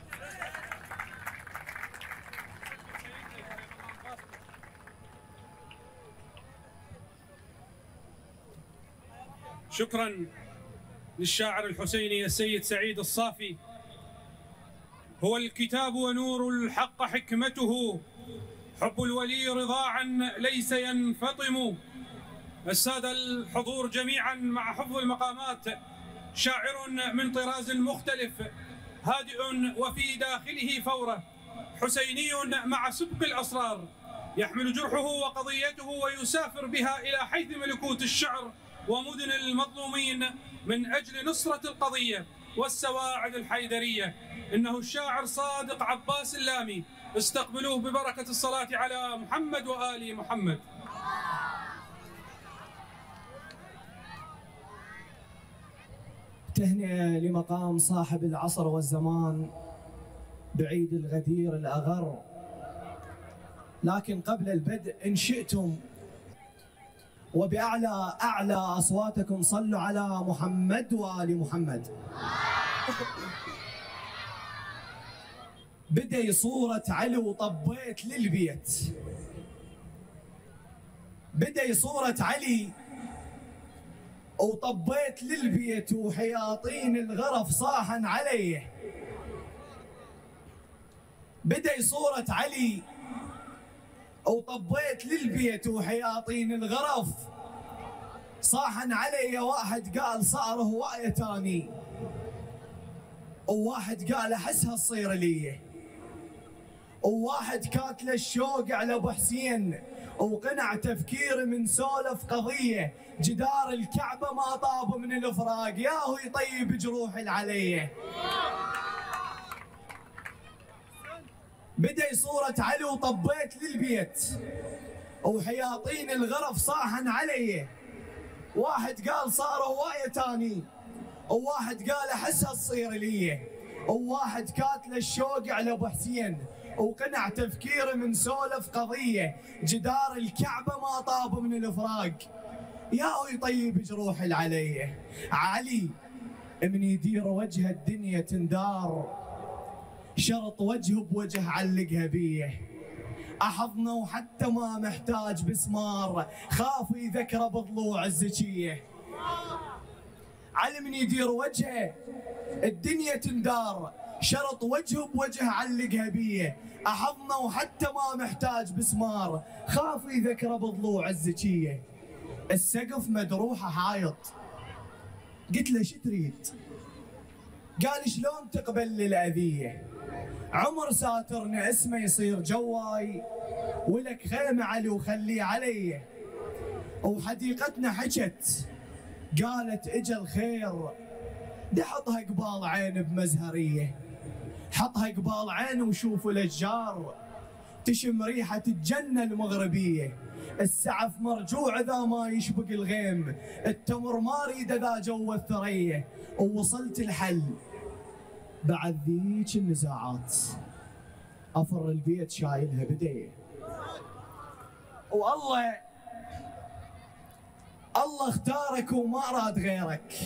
شكرا للشاعر الحسيني السيد سعيد الصافي. هو الكتاب ونور الحق حكمته، حب الولي رضاعا ليس ينفطم. السادة الحضور جميعا مع حفظ المقامات، شاعر من طراز مختلف هادئ وفي داخله فورة، حسيني مع سبق الأسرار، يحمل جرحه وقضيته ويسافر بها إلى حيث ملكوت الشعر ومدن المظلومين من أجل نصرة القضية والسواعد الحيدرية. إنه الشاعر صادق عباس اللامي، استقبلوه ببركة الصلاة على محمد وآل محمد. تهنئة لمقام صاحب العصر والزمان بعيد الغدير الأغر. لكن قبل البدء إن شئتم وبأعلى أعلى أصواتكم صلوا على محمد وآل محمد. بدي صورة علي وطبيت للبيت، بدي صورة علي وطبيت للبيت وحياطين الغرف صاحا علي. بدي صورة علي وطبيت للبيت وحياطين الغرف صاحا علي. واحد قال صار هواية تاني، وواحد قال احسها تصير لي، وواحد كاتل الشوق على ابو حسين وقنع تفكير من سولف قضيه. جدار الكعبه ما طاب من الافراق، ياهو يطيب جروح العليه. بدي صورة علي وطبيت للبيت وحياطين الغرف صاحا علي. واحد قال صار هواية تاني، وواحد قال احسها تصير لي، وواحد كاتل الشوق على ابو حسين وقنع تفكير من سولف قضيه. جدار الكعبه ما طاب من الافراق، ياهو يطيب جروح العليه. علي من يدير وجه الدنيا تندار، شرط وجهه بوجه علقها بيه. احضنه وحتى ما محتاج بسمار، خاف يذكره بضلوع الزكيه. علي من يدير وجهه الدنيا تندار، شرط وجهه بوجه علقها بيه. احضنه وحتى ما محتاج بسمار، خاف يذكره بضلوع الزكيه. السقف مدروحه حايط، قلت له شو تريد؟ قال شلون تقبل للاذيه؟ عمر ساترنا اسمه يصير جواي، ولك خيمه علي وخليه علي. وحديقتنا حكت قالت اجا الخير، دحطها قبال عين بمزهريه. حطها قبال عين وشوفوا الاشجار تشم ريحه الجنه المغربيه. السعف مرجوع اذا ما يشبق الغيم، التمر ما اريد اذا جو الثريه. ووصلت الحل بعد ذيك النزاعات، افر البيت شايلها بديه. والله الله اختارك وما اراد غيرك.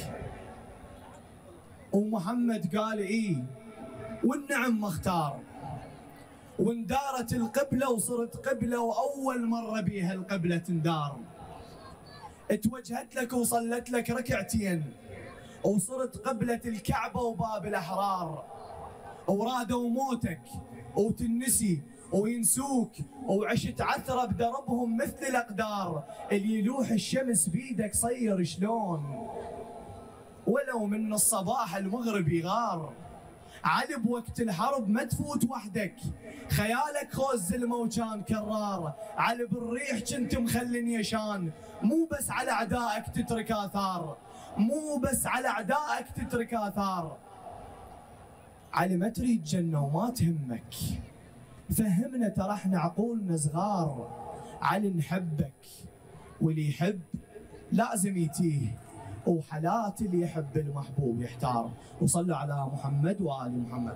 ومحمد قال ايه والنعم مختار. واندارت القبله وصرت قبله، واول مره بيها القبله تندار. اتوجهت لك وصلت لك ركعتين، وصرت قبله الكعبه وباب الاحرار. ورادوا موتك وتنسي وينسوك، وعشت عثره بدربهم مثل الاقدار. اللي يلوح الشمس بيدك صير شلون، ولو من الصباح المغرب يغار. علي بوقت الحرب ما تفوت وحدك، خيالك خوز زلمه وكان كرار. علي بالريح كنت مخلن يشان، مو بس على اعدائك تترك اثار، مو بس على اعدائك تترك اثار. علي ما تريد جنه وما تهمك، فهمنا ترى احنا عقولنا صغار. علي نحبك، واللي يحب لازم يتيه، وحالات اللي يحب المحبوب يحتار. وصلوا على محمد وآل محمد.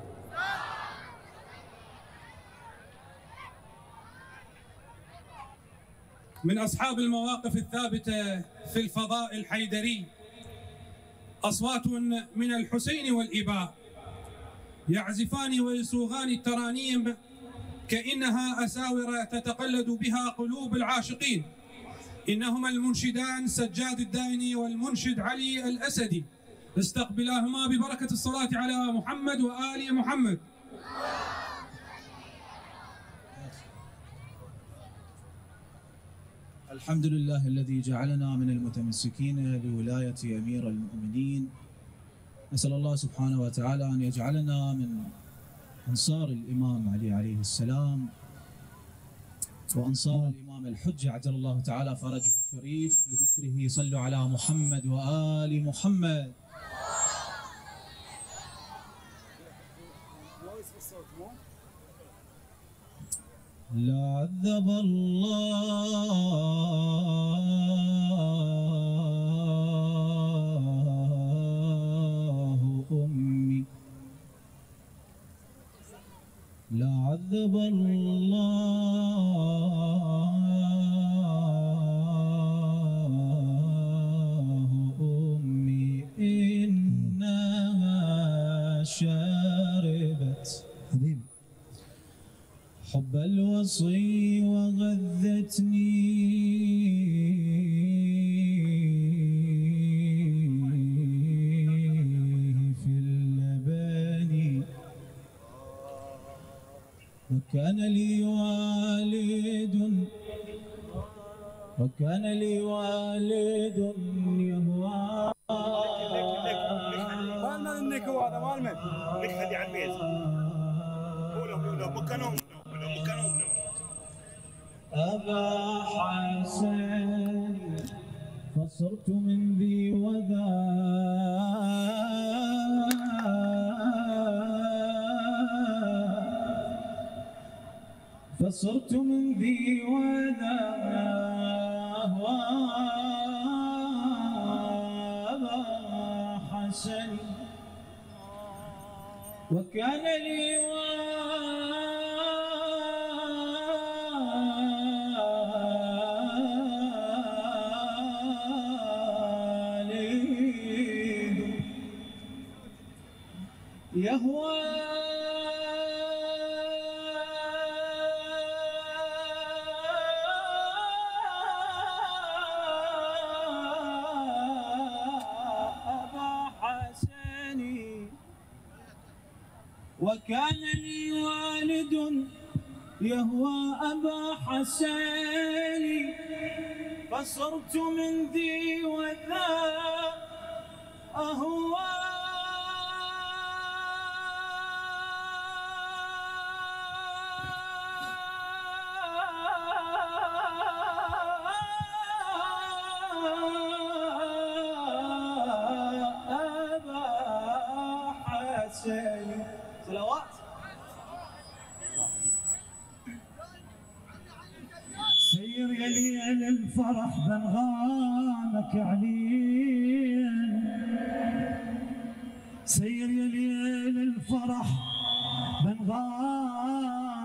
من أصحاب المواقف الثابتة في الفضاء الحيدري أصوات من الحسين والإباء، يعزفان ويصوغان الترانيم كأنها أساور تتقلد بها قلوب العاشقين. إنهما المنشدان سجاد الدايني والمنشد علي الأسدي، استقبلاهما ببركة الصلاة على محمد وآل محمد. الحمد لله الذي جعلنا من المتمسكين لولاية أمير المؤمنين. نسأل الله سبحانه وتعالى أن يجعلنا من أنصار الإمام علي عليه السلام وأنصار الإمام الحجة عجل الله تعالى فرجه الشريف. لذكره صلوا على محمد وآل محمد. لا عذب الله أمي، لا عذب الله أمي إنها شربت حبيبي حب الوصي وغذتني في اللبن، وكان لي والد وكان لي والد يهوى. مال من النك هو هذا مال من؟ لك خلي على الميز. قولوا قولوا مكانهم مكانهم. أبا حسن فصرت من ذي وذا فصرت من ذي وذا أبا حسن، وكان لي يهوى أبا حسن، وكان لي والد يهوى أبا حسن، فصرت من ذي وذا أهوى صلوات. سير يا ليل الفرح بنغامك علين، سير يا ليل الفرح بنغامك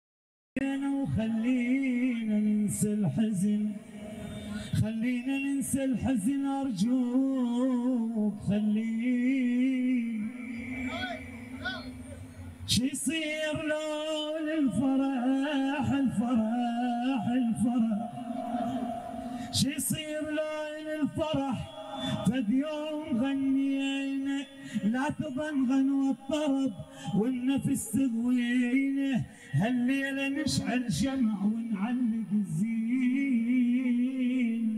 وخلينا ننسى الحزن، خلينا ننسى الحزن أرجوك خلينا. شي يصير لون الفرح الفرح الفرح، شي يصير لون الفرح فد يوم غنينا، لا تظن غنوة الطرب والنفس تضوينا، هالليلة نشعل شمع ونعلق الزين،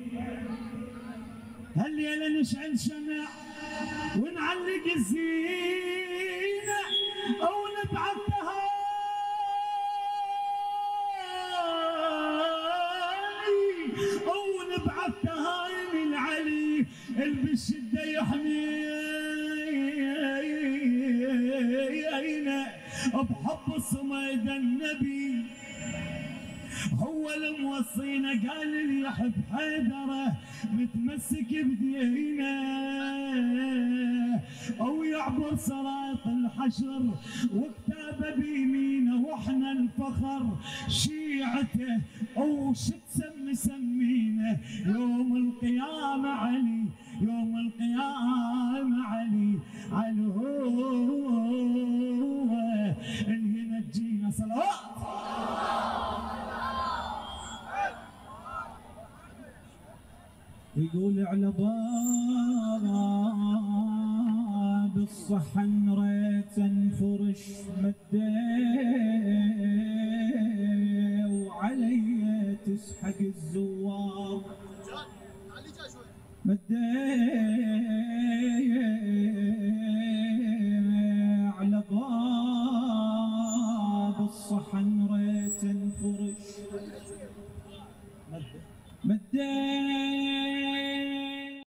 هالليلة نشعل شمع ونعلق الزين، أو نبعث تهاني أو نبعث تهاني العلي اللي بالشدة يحمينا بحب صميد النبي، هو الموصينا قال اللي يحب حيدره متمسك بدينه، او يعبر صراط الحشر وكتابه بيمينه، واحنا الفخر شيعته او شو تسمي سمينا، يوم القيامه علي يوم القيامه علي علي هو اللي ينجينا. صلوات. يقول على باب الصحن ريت انفرش مدي وعلي تسحق الزور الثواب مدي على باب الصحن ريت انفرش مدي